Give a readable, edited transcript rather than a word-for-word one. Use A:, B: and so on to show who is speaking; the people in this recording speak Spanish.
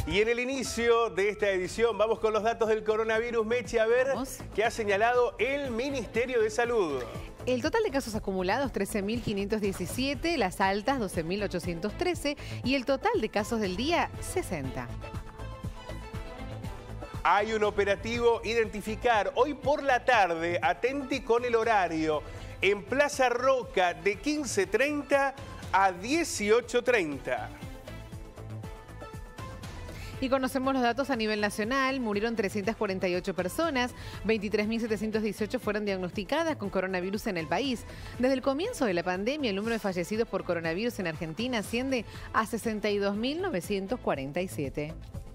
A: Y en el inicio de esta edición vamos con los datos del coronavirus. Mechi, a ver qué ha señalado el Ministerio de Salud.
B: El total de casos acumulados, 13.517, las altas, 12.813 y el total de casos del día, 60.
A: Hay un operativo Identificar hoy por la tarde, atenti con el horario, en Plaza Roca de 15:30 a 18:30.
B: Y conocemos los datos a nivel nacional. Murieron 348 personas, 23.718 fueron diagnosticadas con coronavirus en el país. Desde el comienzo de la pandemia, el número de fallecidos por coronavirus en Argentina asciende a 62.947.